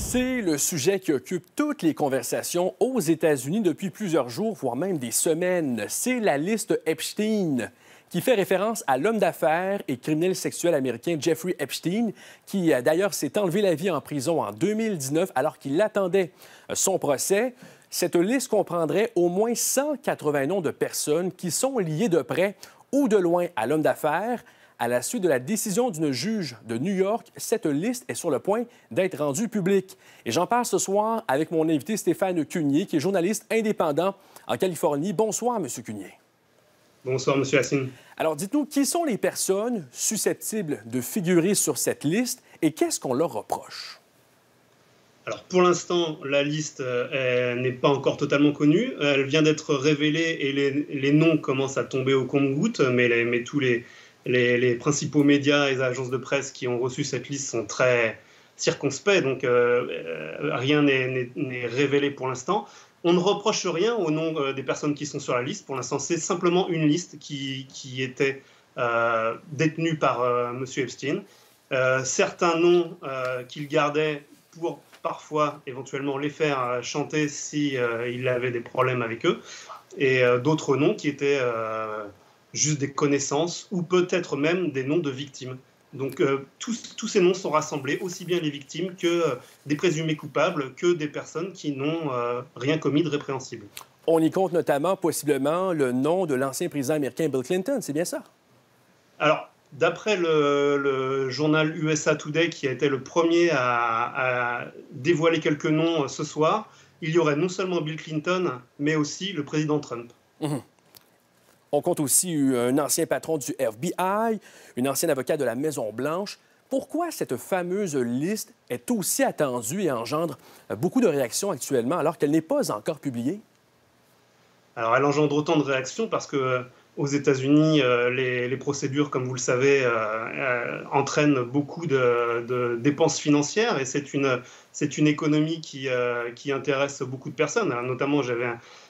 C'est le sujet qui occupe toutes les conversations aux États-Unis depuis plusieurs jours, voire même des semaines. C'est la liste Epstein, qui fait référence à l'homme d'affaires et criminel sexuel américain Jeffrey Epstein, qui d'ailleurs s'est enlevé la vie en prison en 2019 alors qu'il attendait son procès. Cette liste comprendrait au moins 180 noms de personnes qui sont liées de près ou de loin à l'homme d'affaires. À la suite de la décision d'une juge de New York, cette liste est sur le point d'être rendue publique. Et j'en parle ce soir avec mon invité Stéphane Cunier, qui est journaliste indépendant en Californie. Bonsoir, M. Cunier. Bonsoir, M. Hassine. Alors, dites-nous, qui sont les personnes susceptibles de figurer sur cette liste et qu'est-ce qu'on leur reproche? Alors, pour l'instant, la liste n'est pas encore totalement connue. Elle vient d'être révélée et les noms commencent à tomber au compte-gouttes, mais tous les principaux médias et les agences de presse qui ont reçu cette liste sont très circonspects, donc rien n'est révélé pour l'instant. On ne reproche rien au nom des personnes qui sont sur la liste. Pour l'instant, c'est simplement une liste qui était détenue par M. Epstein. Certains noms qu'il gardait pour parfois, éventuellement, les faire chanter s'il avait des problèmes avec eux, et d'autres noms qui étaient juste des connaissances ou peut-être même des noms de victimes. Donc tous ces noms sont rassemblés, aussi bien les victimes que des présumés coupables, que des personnes qui n'ont rien commis de répréhensible. On y compte notamment, possiblement, le nom de l'ancien président américain Bill Clinton, c'est bien ça? Alors, d'après le journal USA Today, qui a été le premier à dévoiler quelques noms ce soir, il y aurait non seulement Bill Clinton, mais aussi le président Trump. Mmh. On compte aussi un ancien patron du FBI, une ancienne avocate de la Maison-Blanche. Pourquoi cette fameuse liste est aussi attendue et engendre beaucoup de réactions actuellement alors qu'elle n'est pas encore publiée? Alors, elle engendre autant de réactions parce que aux États-Unis, les procédures, comme vous le savez, entraînent beaucoup de dépenses financières et c'est une économie qui intéresse beaucoup de personnes. Alors, notamment, j'avais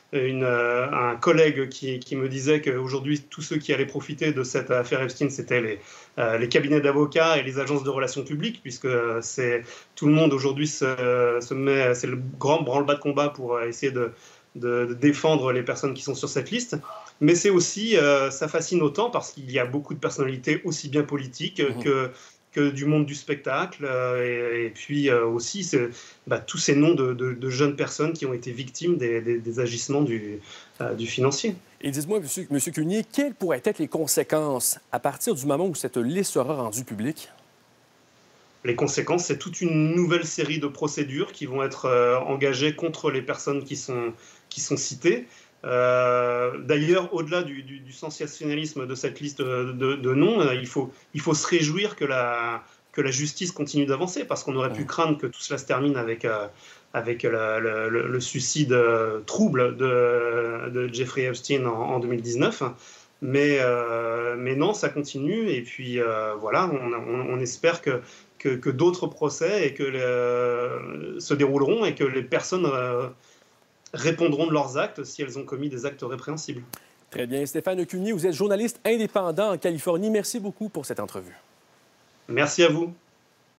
un collègue qui me disait qu'aujourd'hui, tous ceux qui allaient profiter de cette affaire Epstein, c'était les cabinets d'avocats et les agences de relations publiques, puisque tout le monde aujourd'hui se met, c'est le grand branle-bas de combat pour essayer de défendre les personnes qui sont sur cette liste. Mais c'est aussi, ça fascine autant parce qu'il y a beaucoup de personnalités, aussi bien politiques que du monde du spectacle, et puis aussi tous ces noms de jeunes personnes qui ont été victimes des agissements du financier. Et dites-moi, M. Cunier, quelles pourraient être les conséquences à partir du moment où cette liste sera rendue publique? Les conséquences, c'est toute une nouvelle série de procédures qui vont être engagées contre les personnes qui sont citées. D'ailleurs, au-delà du sensationnalisme de cette liste de noms, il faut se réjouir que la justice continue d'avancer, parce qu'on aurait pu craindre que tout cela se termine avec le suicide trouble de Jeffrey Epstein en 2019. Mais non, ça continue, et puis voilà, on espère que d'autres procès se dérouleront et que les personnes répondront de leurs actes si elles ont commis des actes répréhensibles. Très bien. Stéphane Cunier, vous êtes journaliste indépendant en Californie. Merci beaucoup pour cette entrevue. Merci à vous.